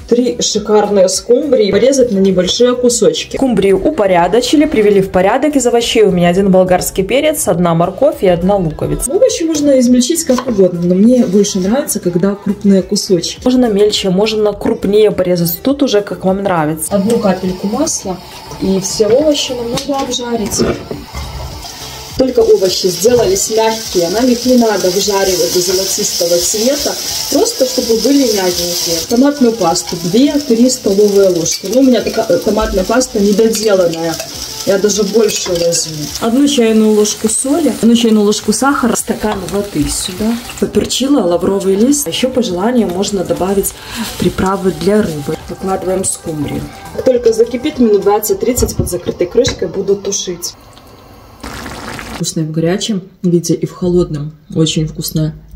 3 шикарные скумбрии порезать на небольшие кусочки. Скумбрию упорядочили, привели в порядок. Из овощей у меня 1 болгарский перец, 1 морковь и 1 луковица. Овощи можно измельчить как угодно, но мне больше нравится, когда крупные кусочки. Можно мельче, можно крупнее порезать. Тут уже как вам нравится. 1 капельку масла и все овощи намного обжарить. Только овощи сделались мягкие, нам их не надо выжаривать до золотистого цвета, просто чтобы были мягенькие. Томатную пасту 2-3 столовые ложки. Ну, у меня такая томатная паста недоделанная, я даже больше возьму. 1 чайную ложку соли, 1 чайную ложку сахара, стакан воды сюда. Поперчила, лавровый лист. Еще по желанию можно добавить приправы для рыбы. Выкладываем скумбрию. Как только закипит, минут 20-30 под закрытой крышкой буду тушить. Вкусная в горячем виде и в холодном. Очень вкусная.